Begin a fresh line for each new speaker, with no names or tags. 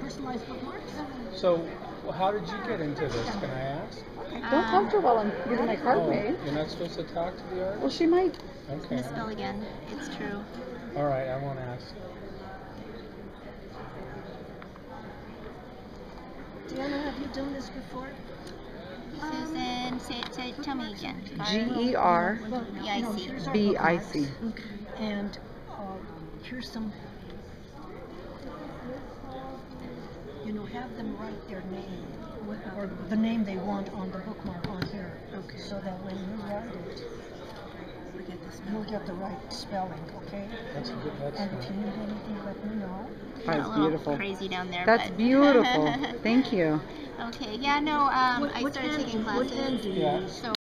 personalized bookmarks.
So, how did you get into this? Can I ask?
Don't talk to her while I'm getting my card
Oh,
made.
you're not supposed to talk to the
Well,
artist?
she might.
Okay.
Misspell again. It's true.
All right, I won't ask.
Deanna, have you done this before?
Susan, tell me again.
Gerbic.
And here's some, have them write their name, or the name they want on the bookmark on here. Okay. So that when you write it, you'll get the right spelling, okay?
That's good. That's
and if you need anything, let me know.
That's beautiful.
Crazy down there.
That's beautiful. Thank you.
Okay. Yeah. No. I started taking classes.
Yeah.
So